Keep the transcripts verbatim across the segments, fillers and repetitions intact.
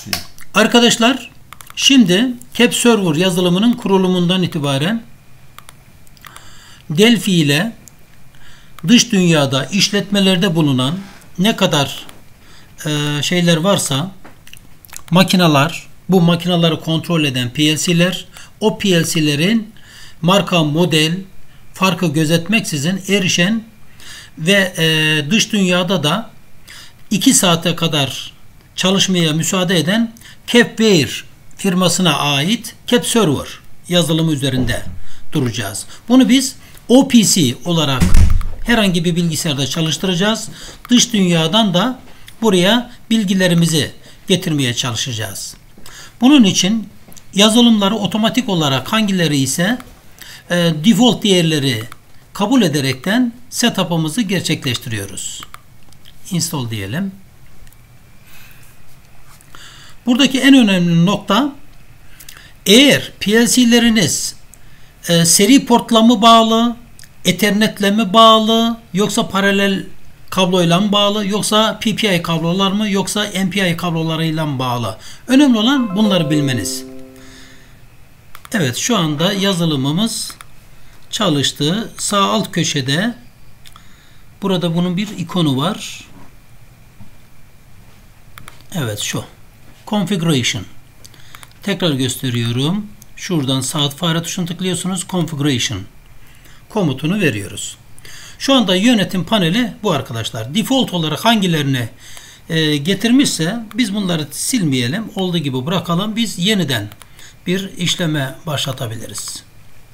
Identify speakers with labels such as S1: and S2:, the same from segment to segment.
S1: Arkadaşlar, şimdi CapServer yazılımının kurulumundan itibaren Delphi ile dış dünyada işletmelerde bulunan ne kadar e, şeyler varsa, makineler, bu makineleri kontrol eden P L C'ler, o P L C'lerin marka, model farkı gözetmeksizin erişen ve e, dış dünyada da iki saate kadar çalışmaya müsaade eden Capware firmasına ait CapServer yazılımı üzerinde duracağız. Bunu biz O P C olarak herhangi bir bilgisayarda çalıştıracağız. Dış dünyadan da buraya bilgilerimizi getirmeye çalışacağız. Bunun için yazılımları otomatik olarak hangileri ise e, default değerleri kabul ederekten setup'ımızı gerçekleştiriyoruz. Install diyelim. Buradaki en önemli nokta, eğer P L C'leriniz e, seri portla mı bağlı, Ethernet'le mi bağlı, yoksa paralel kabloyla mı bağlı, yoksa P P I kablolar mı, yoksa M P I kablolarıyla mı bağlı? Önemli olan bunları bilmeniz. Evet, şu anda yazılımımız çalıştı. Sağ alt köşede burada bunun bir ikonu var. Evet, şu. Configuration. Tekrar gösteriyorum. Şuradan sağ fare tuşuna tıklıyorsunuz. Configuration komutunu veriyoruz. Şu anda yönetim paneli bu arkadaşlar. Default olarak hangilerini e, getirmişse biz bunları silmeyelim. Olduğu gibi bırakalım. Biz yeniden bir işleme başlatabiliriz.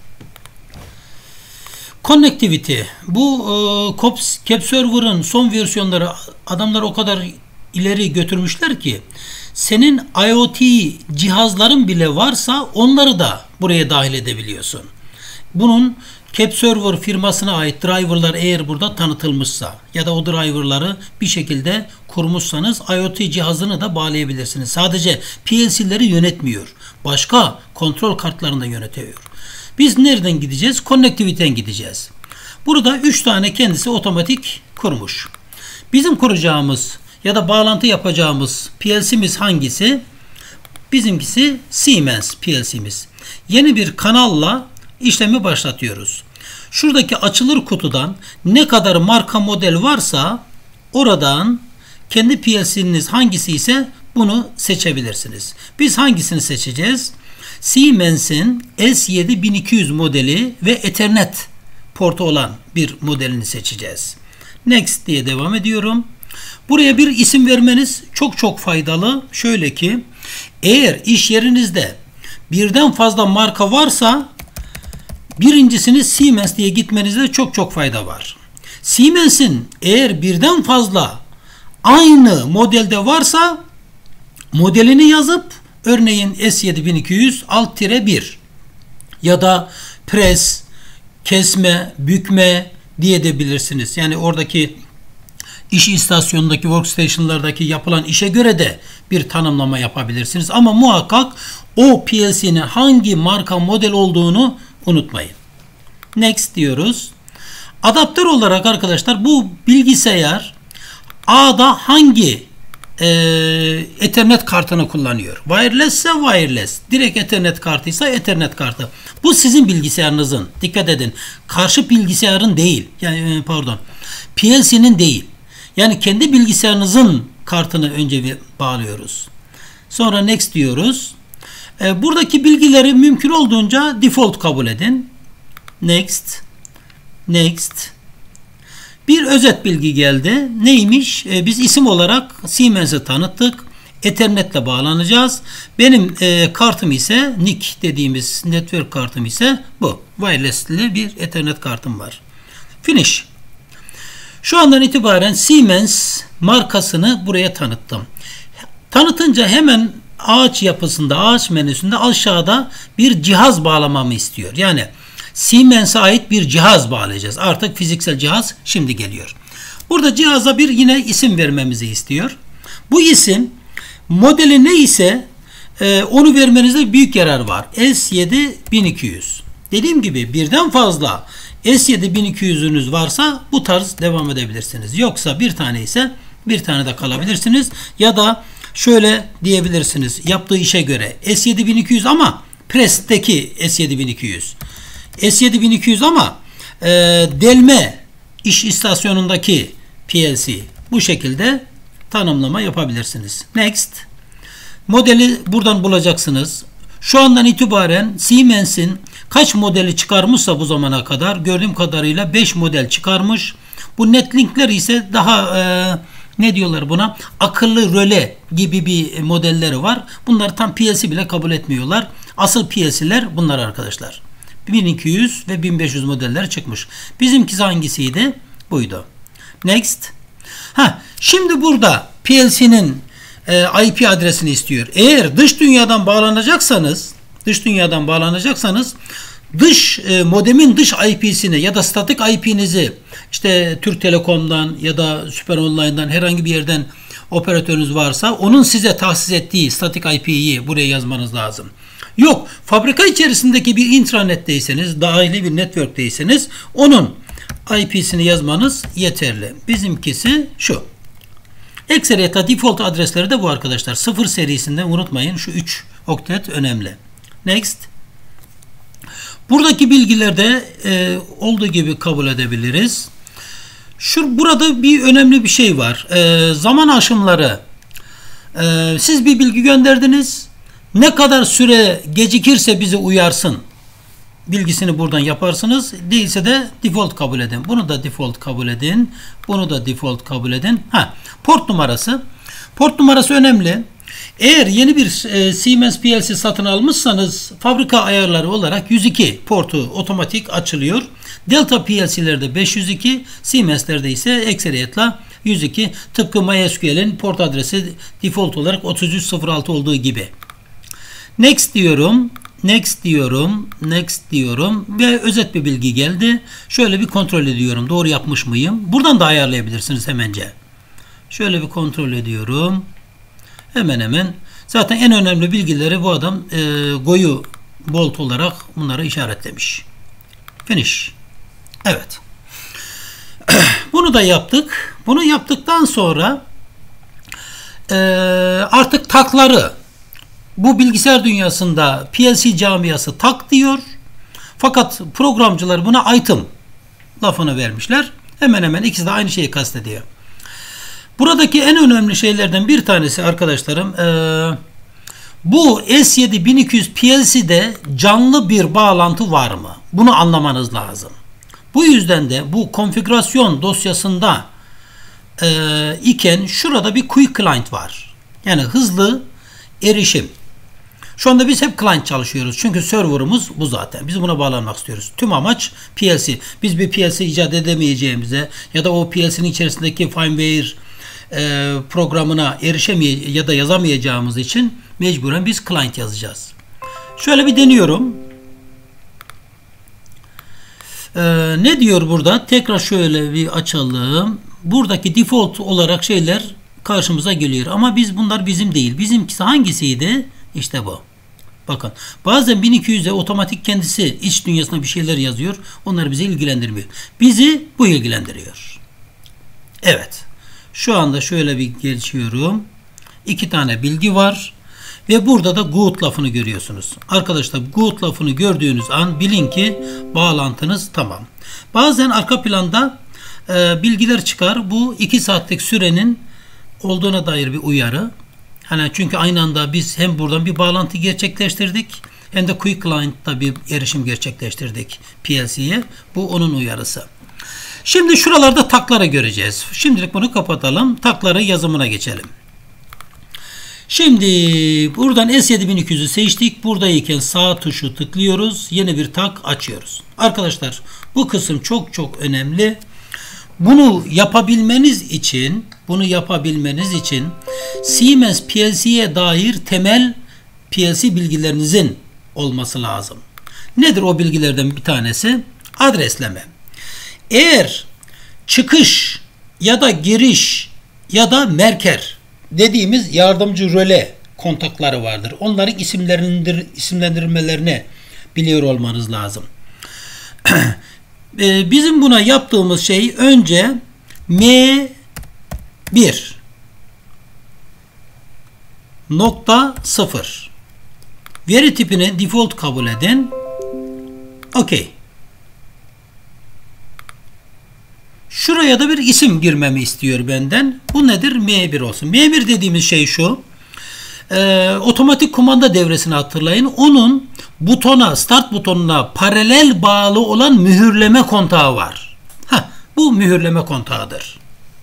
S1: Connectivity. Bu e, CapServer'ın son versiyonları adamlar o kadar ileri götürmüşler ki senin IoT cihazların bile varsa onları da buraya dahil edebiliyorsun. Bunun CapServer firmasına ait driverlar eğer burada tanıtılmışsa ya da o driverları bir şekilde kurmuşsanız IoT cihazını da bağlayabilirsiniz. Sadece P L C'leri yönetmiyor. Başka kontrol kartlarını da yönetiyor. Biz nereden gideceğiz? Connectivity'den gideceğiz. Burada üç tane kendisi otomatik kurmuş. Bizim kuracağımız ya da bağlantı yapacağımız P L C'miz hangisi? Bizimkisi Siemens P L C'miz. Yeni bir kanalla işlemi başlatıyoruz. Şuradaki açılır kutudan ne kadar marka model varsa oradan kendi P L C'niz hangisi ise bunu seçebilirsiniz. Biz hangisini seçeceğiz? Siemens'in S yedi bin iki yüz modeli ve Ethernet portu olan bir modelini seçeceğiz. Next diye devam ediyorum. Buraya bir isim vermeniz çok çok faydalı. Şöyle ki, eğer iş yerinizde birden fazla marka varsa birincisini Siemens diye gitmenizde çok çok fayda var. Siemens'in eğer birden fazla aynı modelde varsa modelini yazıp örneğin S yedi bin iki yüz alt bir ya da press, kesme, bükme diye de bilirsiniz. Yani oradaki iş istasyonundaki workstation'lardaki yapılan işe göre de bir tanımlama yapabilirsiniz. Ama muhakkak o P L C'nin hangi marka model olduğunu unutmayın. Next diyoruz. Adaptör olarak arkadaşlar bu bilgisayar A'da hangi e, Ethernet kartını kullanıyor? Wireless ise wireless. Direkt Ethernet kartıysa Ethernet kartı. Bu sizin bilgisayarınızın. Dikkat edin. Karşı bilgisayarın değil. Yani pardon. P L C'nin değil. Yani kendi bilgisayarınızın kartını önce bağlıyoruz. Sonra next diyoruz. E, buradaki bilgileri mümkün olduğunca default kabul edin. Next. Next. Bir özet bilgi geldi. Neymiş? E, biz isim olarak Siemens'i tanıttık. Ethernet'le bağlanacağız. Benim e, kartım ise N I C dediğimiz network kartım ise bu. Wireless'li bir Ethernet kartım var. Finish. Şu andan itibaren Siemens markasını buraya tanıttım. Tanıtınca hemen ağaç yapısında, ağaç menüsünde aşağıda bir cihaz bağlamamı istiyor. Yani Siemens'e ait bir cihaz bağlayacağız. Artık fiziksel cihaz şimdi geliyor. Burada cihaza bir yine isim vermemizi istiyor. Bu isim modeli ne ise e, onu vermenizde büyük yarar var. S yedi bin iki yüz. Dediğim gibi birden fazla S yedi bin iki yüz'ünüz varsa bu tarz devam edebilirsiniz. Yoksa bir tane ise bir tane de kalabilirsiniz. Ya da şöyle diyebilirsiniz yaptığı işe göre S yedi bin iki yüz ama Prest'teki S yedi bin iki yüz. S yedi bin iki yüz ama e, delme iş istasyonundaki P L C. Bu şekilde tanımlama yapabilirsiniz. Next. Modeli buradan bulacaksınız. Şu andan itibaren Siemens'in kaç modeli çıkarmışsa bu zamana kadar gördüğüm kadarıyla beş model çıkarmış. Bu netlinkler ise daha e, ne diyorlar buna? Akıllı röle gibi bir modelleri var. Bunlar tam P L C bile kabul etmiyorlar. Asıl P L C'ler bunlar arkadaşlar. bin iki yüz ve bin beş yüz modeller çıkmış. Bizimkisi hangisiydi? Buydu. Next. Ha, şimdi burada P L C'nin e, I P adresini istiyor. Eğer dış dünyadan bağlanacaksanız, dış dünyadan bağlanacaksanız dış e, modemin dış I P'sini ya da statik I P'nizi işte Türk Telekom'dan ya da Süper Online'dan herhangi bir yerden operatörünüz varsa onun size tahsis ettiği statik I P'yi buraya yazmanız lazım. Yok, fabrika içerisindeki bir intranetteyseniz, dahili bir network'teyseniz onun I P'sini yazmanız yeterli. Bizimkisi şu. Ekseriyetle default adresleri de bu arkadaşlar. sıfır serisinden unutmayın. Şu üç oktet önemli. Next. Buradaki bilgilerde e, olduğu gibi kabul edebiliriz. Şu burada bir önemli bir şey var. E, zaman aşımları. E, siz bir bilgi gönderdiniz. Ne kadar süre gecikirse bizi uyarsın bilgisini buradan yaparsınız. Değilse de default kabul edin. Bunu da default kabul edin. Bunu da default kabul edin. Ha, port numarası. Port numarası önemli. Eğer yeni bir e, Siemens P L C satın almışsanız fabrika ayarları olarak yüz iki portu otomatik açılıyor. Delta P L C'lerde beş yüz iki, Siemens'lerde ise ekseriyetle yüz iki. Tıpkı MySQL'in port adresi default olarak otuz üç sıfır altı olduğu gibi. Next diyorum. Next diyorum. Next diyorum. Ve özet bir bilgi geldi. Şöyle bir kontrol ediyorum. Doğru yapmış mıyım? Buradan da ayarlayabilirsiniz hemence. Şöyle bir kontrol ediyorum. Hemen hemen. Zaten en önemli bilgileri bu adam e, Go'yu bolt olarak bunları işaretlemiş. Finish. Evet. Bunu da yaptık. Bunu yaptıktan sonra e, artık takları bu bilgisayar dünyasında P L C camiası tak diyor. Fakat programcılar buna item lafını vermişler. Hemen hemen ikisi de aynı şeyi kastediyor. Buradaki en önemli şeylerden bir tanesi arkadaşlarım e, bu S yedi bin iki yüz P L C'de canlı bir bağlantı var mı? Bunu anlamanız lazım. Bu yüzden de bu konfigürasyon dosyasında e, iken şurada bir quick client var. Yani hızlı erişim. Şu anda biz hep client çalışıyoruz. Çünkü server'ımız bu zaten. Biz buna bağlanmak istiyoruz. Tüm amaç P L C. Biz bir P L C icat edemeyeceğimize ya da o P L C'nin içerisindeki firmware e, programına erişemeye ya da yazamayacağımız için mecburen biz client yazacağız. Şöyle bir deniyorum. Ee, ne diyor burada? Tekrar şöyle bir açalım. Buradaki default olarak şeyler karşımıza geliyor. Ama biz bunlar bizim değil. Bizimkisi hangisiydi? İşte bu. Bakın. Bazen bin iki yüze otomatik kendisi iç dünyasına bir şeyler yazıyor. Onlar bizi ilgilendirmiyor. Bizi bu ilgilendiriyor. Evet. Şu anda şöyle bir geçiyorum. İki tane bilgi var. Ve burada da good lafını görüyorsunuz. Arkadaşlar good lafını gördüğünüz an bilin ki bağlantınız tamam. Bazen arka planda e, bilgiler çıkar. Bu iki saatlik sürenin olduğuna dair bir uyarı. Hani çünkü aynı anda biz hem buradan bir bağlantı gerçekleştirdik hem de Quick Client'ta bir erişim gerçekleştirdik P L C'ye. Bu onun uyarısı. Şimdi şuralarda takları göreceğiz. Şimdilik bunu kapatalım. Takları yazımına geçelim. Şimdi buradan S yedi bin iki yüzü seçtik. Buradayken sağ tuşu tıklıyoruz. Yeni bir tak açıyoruz. Arkadaşlar bu kısım çok çok önemli. Bunu yapabilmeniz için bunu yapabilmeniz için Siemens P L C'ye dair temel P L C bilgilerinizin olması lazım. Nedir o bilgilerden bir tanesi? Adresleme. Eğer çıkış ya da giriş ya da merker dediğimiz yardımcı röle kontakları vardır. Onların isimlendir, isimlendirmelerini biliyor olmanız lazım. Bizim buna yaptığımız şey önce M bir nokta sıfır. Veri tipini default kabul edin. Okey. Şuraya da bir isim girmemi istiyor benden. Bu nedir? M bir olsun. M bir dediğimiz şey şu. Ee, otomatik kumanda devresini hatırlayın. Onun butona, start butonuna paralel bağlı olan mühürleme kontağı var. Heh, bu mühürleme kontağıdır.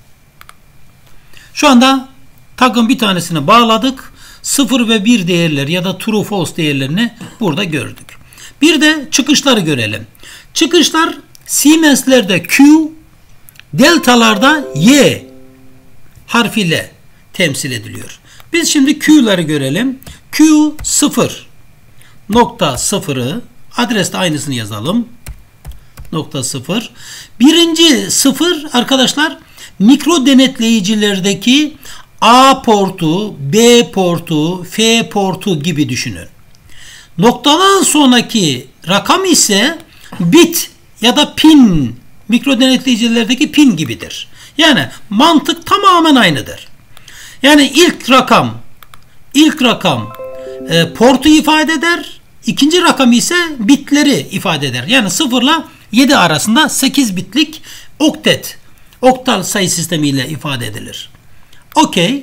S1: Şu anda tagın bir tanesini bağladık. sıfır ve bir değerleri ya da true false değerlerini burada gördük. Bir de çıkışları görelim. Çıkışlar Siemens'lerde Q, deltalarda Y harfiyle temsil ediliyor. Biz şimdi Q'ları görelim. Q sıfır nokta sıfırı adreste aynısını yazalım. Nokta sıfır. Birinci sıfır arkadaşlar mikro denetleyicilerdeki A portu, B portu, F portu gibi düşünün. Noktadan sonraki rakam ise bit ya da pin, mikro denetleyicilerdeki pin gibidir. Yani mantık tamamen aynıdır. Yani ilk rakam ilk rakam e, portu ifade eder. İkinci rakam ise bitleri ifade eder. Yani sıfır ile yedi arasında sekiz bitlik oktet, oktal sayı sistemiyle ifade edilir. Okey.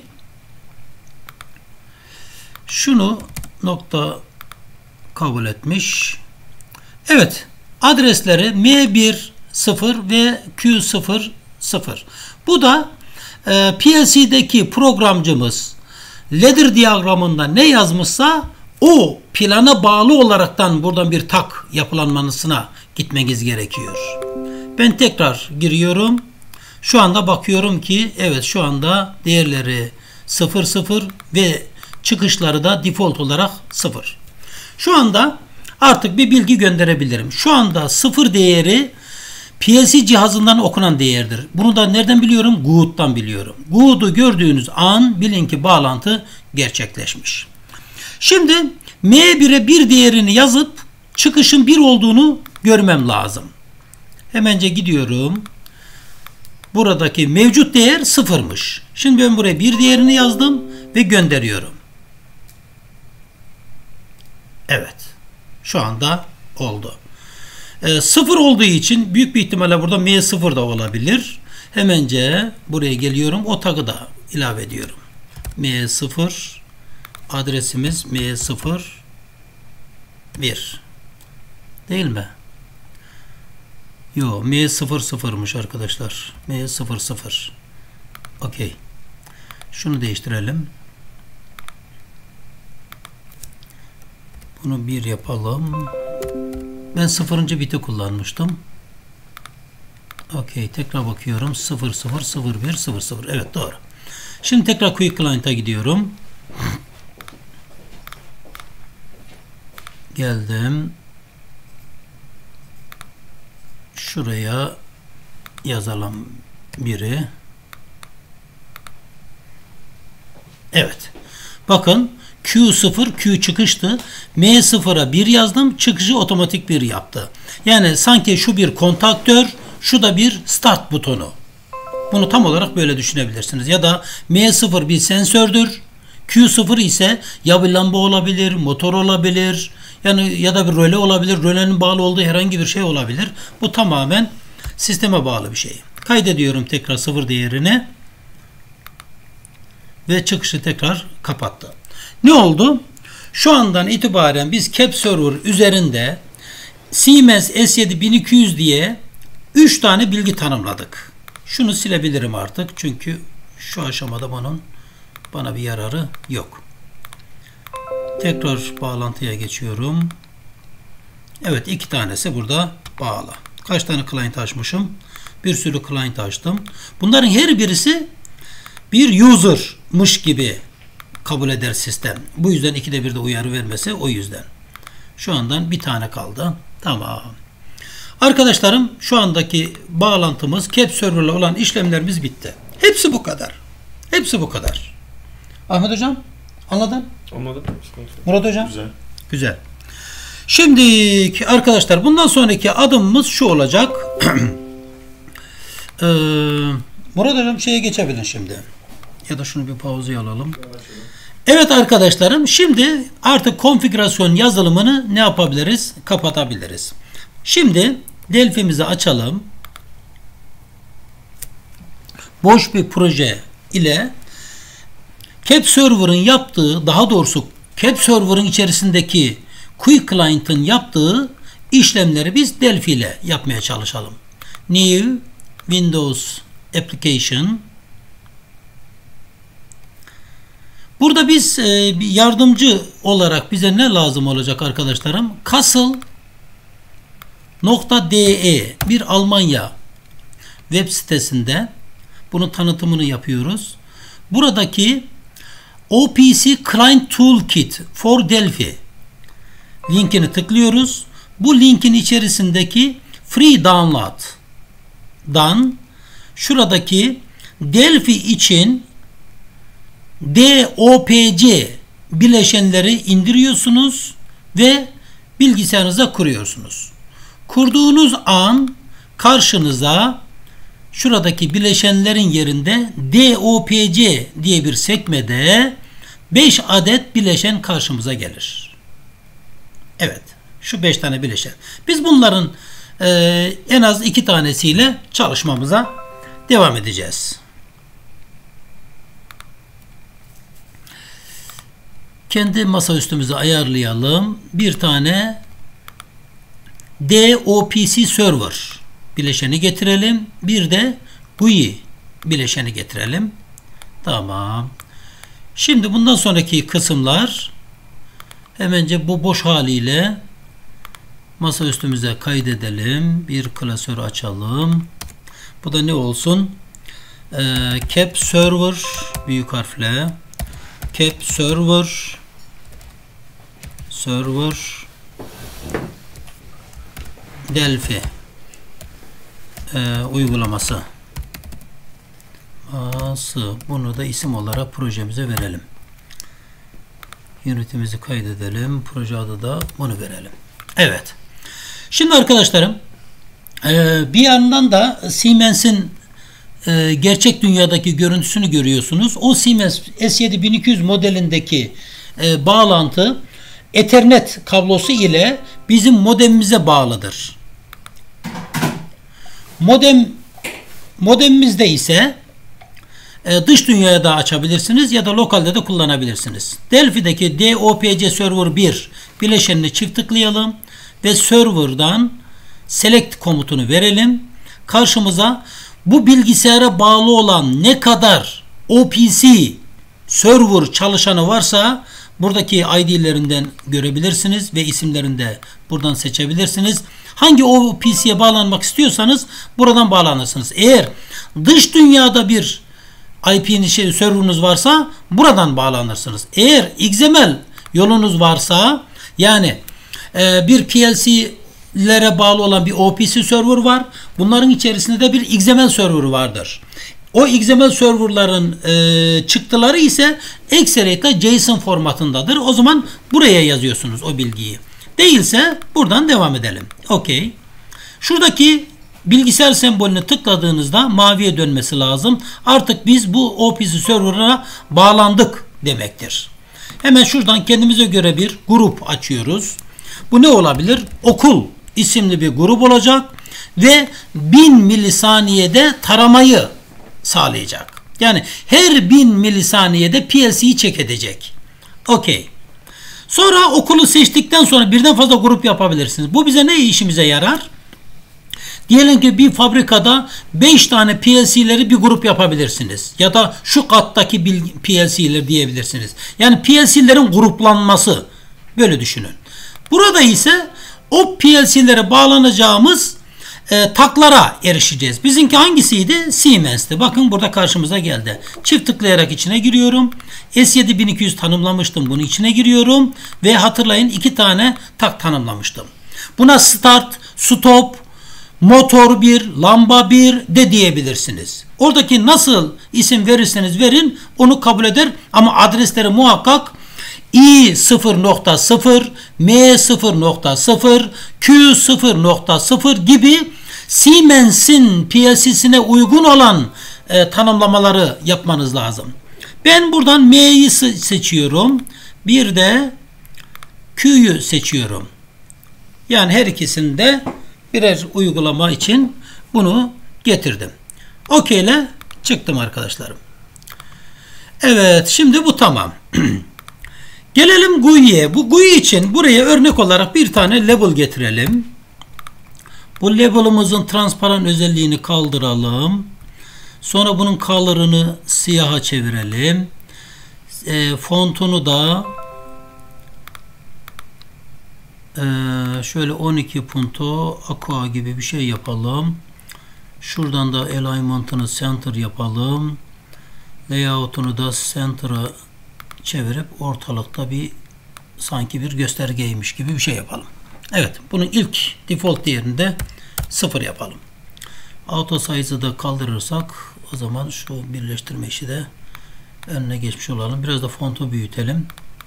S1: Şunu nokta kabul etmiş. Evet. Adresleri M bir sıfır ve Q sıfır sıfır. Bu da e, P L C'deki programcımız ladder diyagramında ne yazmışsa o plana bağlı olaraktan buradan bir tak yapılanmasına gitmeniz gerekiyor. Ben tekrar giriyorum. Şu anda bakıyorum ki evet şu anda değerleri sıfır sıfır ve çıkışları da default olarak sıfır. Şu anda artık bir bilgi gönderebilirim. Şu anda sıfır değeri P L C cihazından okunan değerdir. Bunu da nereden biliyorum? G U D'dan biliyorum. G U D'u gördüğünüz an bilin ki bağlantı gerçekleşmiş. Şimdi M bire bir değerini yazıp çıkışın bir olduğunu görmem lazım. Hemence gidiyorum. Buradaki mevcut değer sıfırmış. Şimdi ben buraya bir değerini yazdım ve gönderiyorum. Evet. Şu anda oldu. E, sıfır olduğu için büyük bir ihtimalle burada M sıfır da olabilir. Hemence buraya geliyorum. O tagı da ilave ediyorum. M sıfır adresimiz M sıfır bir değil mi? Yo, M sıfır sıfırmış arkadaşlar. M sıfır sıfır. Okey. Şunu değiştirelim. Bunu bir yapalım. Ben sıfırıncı biti kullanmıştım. Okey. Tekrar bakıyorum. sıfır sıfır sıfır bir sıfır sıfır. Evet doğru. Şimdi tekrar Quick Client'a gidiyorum. Geldim. Şuraya yazalım biri. Evet. Bakın Q sıfır Q çıkıştı. M sıfıra bir yazdım. Çıkışı otomatik bir yaptı. Yani sanki şu bir kontaktör, şu da bir start butonu. Bunu tam olarak böyle düşünebilirsiniz. Ya da M sıfır bir sensördür. Q sıfır ise ya bir lamba olabilir, motor olabilir, yani ya da bir röle olabilir. Rölenin bağlı olduğu herhangi bir şey olabilir. Bu tamamen sisteme bağlı bir şey. Kaydediyorum tekrar sıfır değerini ve çıkışı tekrar kapattı. Ne oldu? Şu andan itibaren biz Cap Server üzerinde Siemens S yedi bin iki yüz diye üç tane bilgi tanımladık. Şunu silebilirim artık. Çünkü şu aşamada bunun bana bir yararı yok. Tekrar bağlantıya geçiyorum. Evet, iki tanesi burada bağlı. Kaç tane client açmışım? Bir sürü client açtım. Bunların her birisi bir user'mış gibi kabul eder sistem. Bu yüzden ikide bir de uyarı vermesi o yüzden. Şu andan bir tane kaldı. Tamam. Arkadaşlarım, şu andaki bağlantımız Cap Server ile olan işlemlerimiz bitti. Hepsi bu kadar. Hepsi bu kadar. Ahmet Hocam, anladın?
S2: Anladım.
S1: Murat Hocam?
S2: Güzel.
S1: Güzel. Şimdi arkadaşlar, bundan sonraki adımımız şu olacak. ee, Murat Hocam şeye geçebilin şimdi. Ya da şunu bir pauzaya alalım. Evet arkadaşlarım, şimdi artık konfigürasyon yazılımını ne yapabiliriz? Kapatabiliriz. Şimdi Delphi'mizi açalım. Boş bir proje ile Cap Server'ın yaptığı, daha doğrusu Cap Server'ın içerisindeki Quick Client'ın yaptığı işlemleri biz Delphi ile yapmaya çalışalım. New Windows Application. Burada biz e, yardımcı olarak bize ne lazım olacak arkadaşlarım? Castle.de bir Almanya web sitesinde bunun tanıtımını yapıyoruz. Buradaki O P C Client Toolkit for Delphi linkini tıklıyoruz. Bu linkin içerisindeki Free Download'dan şuradaki Delphi için D O P C bileşenleri indiriyorsunuz ve bilgisayarınıza kuruyorsunuz. Kurduğunuz an karşınıza şuradaki bileşenlerin yerinde D O P C diye bir sekmede beş adet bileşen karşımıza gelir. Evet, şu beş tane bileşen. Biz bunların e, en az iki tanesiyle çalışmamıza devam edeceğiz. Kendi masaüstümüzü ayarlayalım. Bir tane D O P C Server bileşeni getirelim. Bir de G U I bileşeni getirelim. Tamam. Şimdi bundan sonraki kısımlar hemence bu boş haliyle masaüstümüze kaydedelim. Bir klasör açalım. Bu da ne olsun? Ee, Cap Server büyük harfle Cap Server Server Delphi e, uygulaması. Ası. Bunu da isim olarak projemize verelim. Unitimizi kaydedelim. Proje adı da bunu verelim. Evet. Şimdi arkadaşlarım e, bir yandan da Siemens'in e, gerçek dünyadaki görüntüsünü görüyorsunuz. O Siemens S yedi bin iki yüz modelindeki e, bağlantı Ethernet kablosu ile bizim modemimize bağlıdır. Modem modemimizde ise e, dış dünyaya da açabilirsiniz ya da lokalde de kullanabilirsiniz. Delphi'deki D O P C Server bir bileşenini çift tıklayalım ve server'dan select komutunu verelim. Karşımıza bu bilgisayara bağlı olan ne kadar O P C server çalışanı varsa buradaki I D'lerinden görebilirsiniz ve isimlerini de buradan seçebilirsiniz. Hangi O P C'ye bağlanmak istiyorsanız buradan bağlanırsınız. Eğer dış dünyada bir I P'nin şey, server'ınız varsa buradan bağlanırsınız. Eğer X M L yolunuz varsa, yani e, bir P L C'lere bağlı olan bir O P C server var. Bunların içerisinde de bir X M L server vardır. O X M L serverların e, çıktıları ise ekseriyetle JSON formatındadır. O zaman buraya yazıyorsunuz o bilgiyi. Değilse buradan devam edelim. Okey. Şuradaki bilgisayar sembolünü tıkladığınızda maviye dönmesi lazım. Artık biz bu O P C server'a bağlandık demektir. Hemen şuradan kendimize göre bir grup açıyoruz. Bu ne olabilir? Okul isimli bir grup olacak ve bin milisaniyede taramayı sağlayacak. Yani her bin milisaniyede P L C'yi check edecek. Okey. Sonra okulu seçtikten sonra birden fazla grup yapabilirsiniz. Bu bize ne işimize yarar? Diyelim ki bir fabrikada beş tane P L C'leri bir grup yapabilirsiniz. Ya da şu kattaki P L C'ler diyebilirsiniz. Yani P L C'lerin gruplanması. Böyle düşünün. Burada ise o P L C'lere bağlanacağımız e, taklara erişeceğiz. Bizimki hangisiydi? Siemens'ti. Bakın burada karşımıza geldi. Çift tıklayarak içine giriyorum. S yedi bin iki yüz tanımlamıştım. Bunun içine giriyorum. Ve hatırlayın iki tane tak tanımlamıştım. Buna start, stop, motor bir, lamba bir de diyebilirsiniz. Oradaki nasıl isim verirseniz verin onu kabul eder. Ama adresleri muhakkak i sıfır nokta sıfır, m sıfır nokta sıfır, q sıfır nokta sıfır gibi Siemens'in P L C'sine uygun olan e, tanımlamaları yapmanız lazım. Ben buradan M'yi seçiyorum. Bir de Q'yu seçiyorum. Yani her ikisinde birer uygulama için bunu getirdim. OK ile çıktım arkadaşlarım. Evet, şimdi bu tamam. Gelelim G U I'ye. Bu G U I için buraya örnek olarak bir tane label getirelim. Bu label'ımızın transparan özelliğini kaldıralım. Sonra bunun color'ını siyaha çevirelim. E, fontunu da e, şöyle on iki punto aqua gibi bir şey yapalım. Şuradan da alignment'ını center yapalım. Layout'unu da center'a çevirip ortalıkta bir sanki bir göstergeymiş gibi bir şey yapalım. Evet, bunun ilk default değerinde sıfır yapalım. Auto size'ı da kaldırırsak o zaman şu birleştirme işi de önüne geçmiş olalım. Biraz da fontu büyütelim.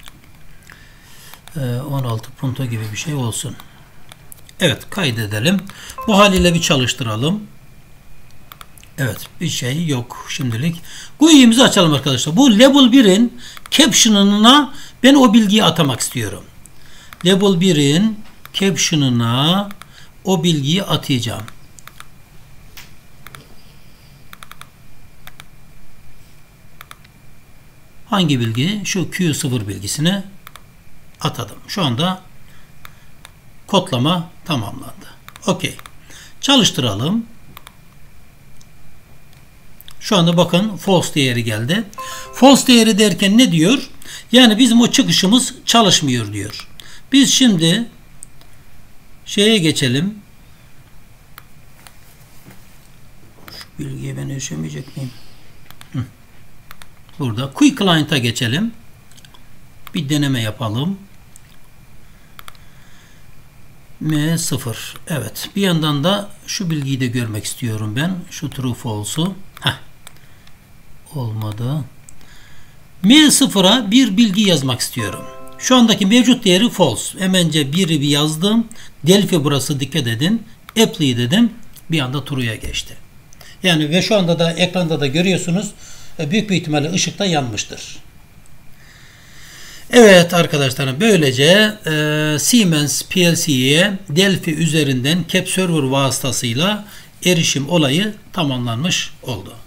S1: on altı punto gibi bir şey olsun. Evet, kaydedelim. Bu haliyle bir çalıştıralım. Evet, bir şey yok şimdilik. G U I'mizi açalım arkadaşlar. Bu Label birin caption'ına ben o bilgiyi atamak istiyorum. Label birin caption'ına o bilgiyi atayacağım. Hangi bilgi? Şu Q sıfır bilgisini atadım. Şu anda kodlama tamamlandı. OK. Çalıştıralım. Şu anda bakın false değeri geldi. False değeri derken ne diyor? Yani bizim o çıkışımız çalışmıyor diyor. Biz şimdi şeye geçelim. Şu bilgiye ben erişemeyecek miyim? Hı. Burada Quick Client'a geçelim. Bir deneme yapalım. M sıfır. Evet. Bir yandan da şu bilgiyi de görmek istiyorum ben. Şu true false'u. Heh. Olmadı. M sıfıra bir bilgi yazmak istiyorum. Şu andaki mevcut değeri false. Hemence biri bir yazdım. Delphi burası, dikkat edin. Apply dedim. Bir anda true'ya geçti. Yani ve şu anda da ekranda da görüyorsunuz. Büyük bir ihtimalle ışıkta yanmıştır. Evet arkadaşlarım, böylece e, Siemens P L C'ye Delphi üzerinden CapServer vasıtasıyla erişim olayı tamamlanmış oldu.